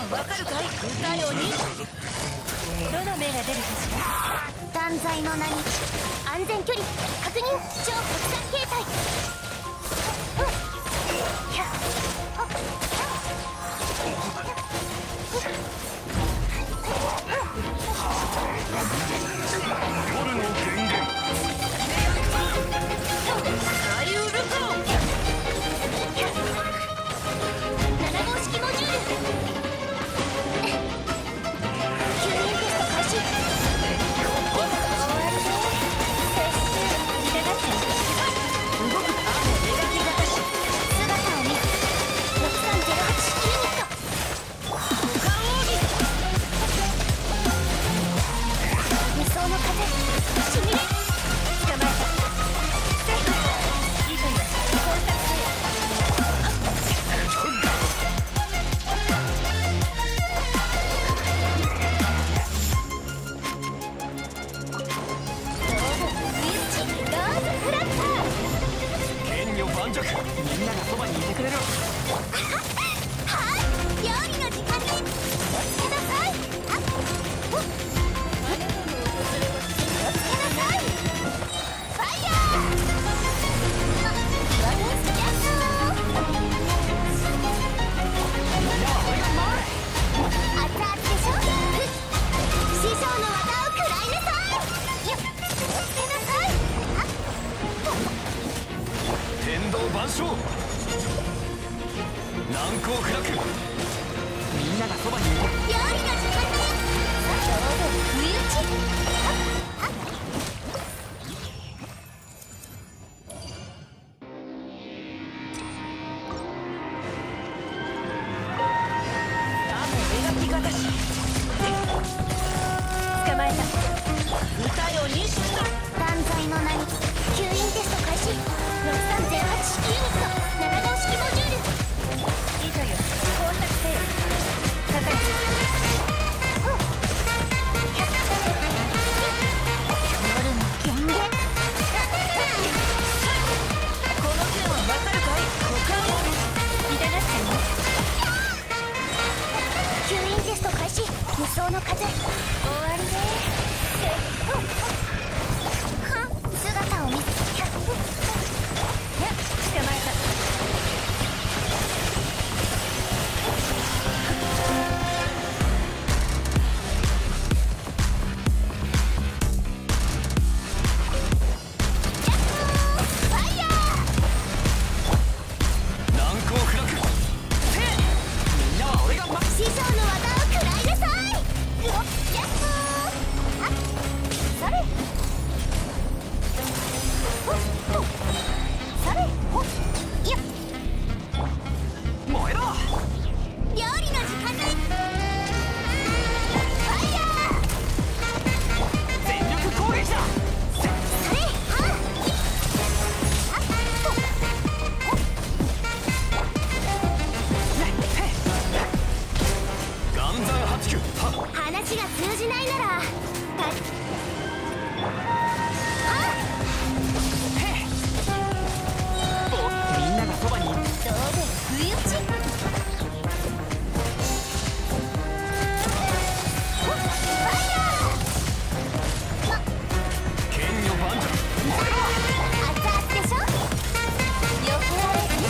わかるかい歌よに。どの目が出るかしら。断罪の名に安全距離確認。超国際形態。 夜の権限アイウルコ7号式モジュール。救援テスト開始。終わりね。痛がって動く。描き型し姿を見る。6308ユニット五感奥義。無双の風しみれ。捕まえた。いいかよ。工作せよ。 剣女盤石。みんながそばにいてくれる。 はい、料理の時間です。おつけなさい。おつけなさい。ファイヤー。ワンスキャット。熱々でしょ。師匠の技を食らいなさい。よっ、おつけなさい。 天道万象。難攻不落。みんながそばにいる。 料理の時間です。ちょうど不意打ち。雨描き型し捕まえた。歌よにした断罪の名に吸引テスト開始。6308式ユニット7号式モジュール。いいとよ。工作せよ。かかる。夜の権限。この剣はわかるかい。五感を痛がってね。吸引テスト開始。無双の風終わりね。姿を見せ。捕まえた。ファイヤー。 難攻不落。みんなは俺が師匠の技を食らいなさい。ヤッホー。あっそれ。ほっほっそれ。ほっよっ。 燃えろ。 料理の時間です。ファイヤー。 全力攻撃だ。 それ。はあっほっほっ。 岩山八九。 話が通じないならみんながそばにいる。 どうで不意打ち。ファイヤー。 剣女盤石。 熱々でしょ。よけられる。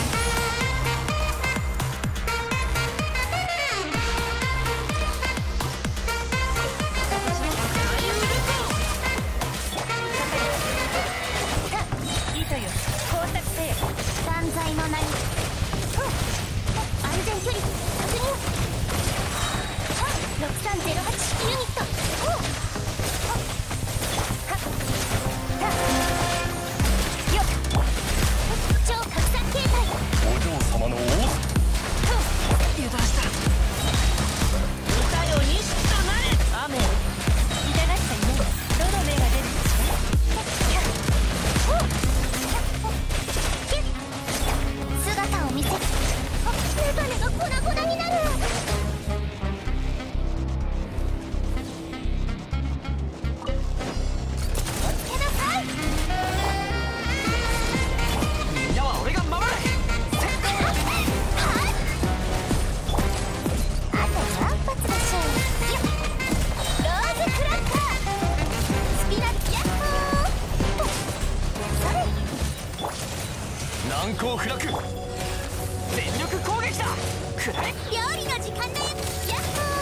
いいとよ。工作せよ。断罪の名に安全距離確認。6308式ユニット。よっ。超拡散形態。 お嬢様の王。油断した。 歌よにしたまれ。雨痛がったね。どの目が出るかしら。姿を見せる。メガネが粉々になる。おつけなさい。 難攻不落。全力攻撃だ。くらえ。 料理の時間だよ。やっほ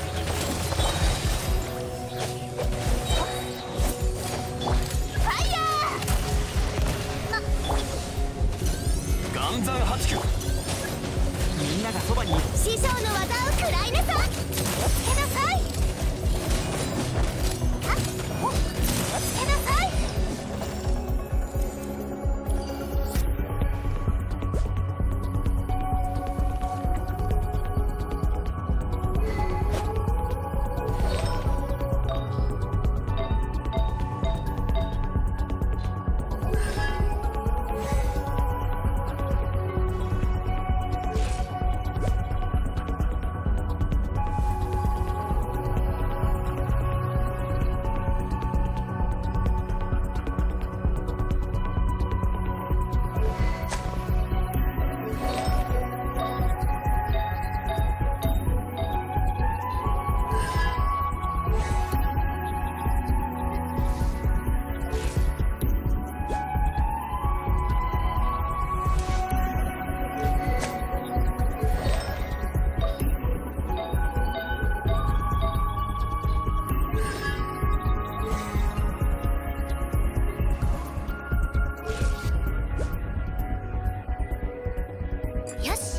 ー。ファイヤー。 岩山八九。みんながそばに。 師匠の技を食らいなさい。気をつけなさい。あっ、お、気をつけなさい。よし。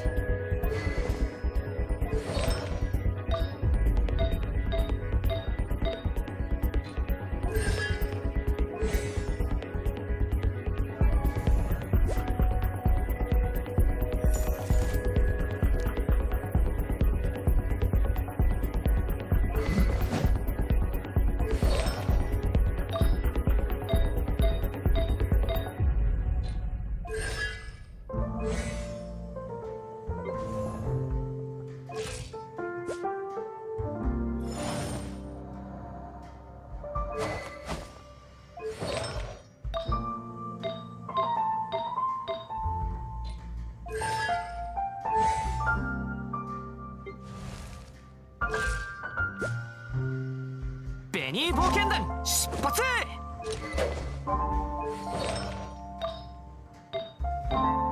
ベニー冒険団出発。